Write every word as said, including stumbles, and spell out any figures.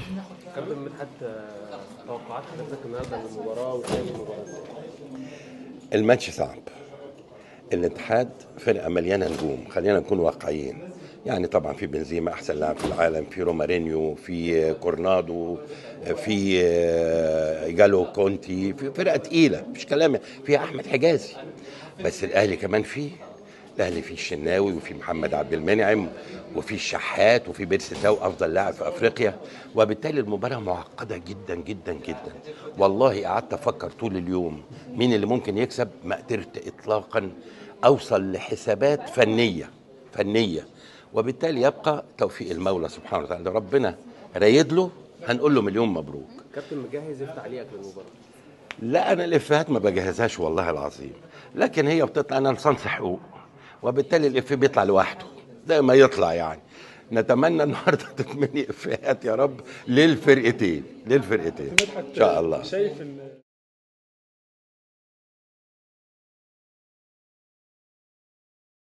كابتن مدحت، آه، توقعات حضرتك النهارده للمباراه وشايف المباراه ازاي؟ الماتش صعب. الاتحاد فرقه مليانه نجوم، خلينا نكون واقعيين. يعني طبعا في بنزيما احسن لاعب في العالم، في رومارينيو، في كورنادو، في آه، جالو كونتي، في فرقه تقيله مش كلام، في احمد حجازي. بس الاهلي كمان فيه، الاهلي فيه الشناوي وفي محمد عبد المنعم وفي الشحات وفي بيرسي تاو افضل لاعب في افريقيا. وبالتالي المباراه معقده جدا جدا جدا. والله قعدت افكر طول اليوم مين اللي ممكن يكسب، ما قدرت اطلاقا اوصل لحسابات فنيه فنيه. وبالتالي يبقى توفيق المولى سبحانه وتعالى، ربنا رايد له، هنقول له مليون مبروك. كابتن مجهز ايه في تعليقك للمباراه؟ لا انا الافيهات ما بجهزهاش والله العظيم، لكن هي بتطلع، انا لسان حقوق، وبالتالي الافيه بيطلع لوحده زي ما يطلع يعني. نتمنى النهارده تتمني افيهات يا رب للفرقتين للفرقتين مدحت، ان شاء الله. شايف ان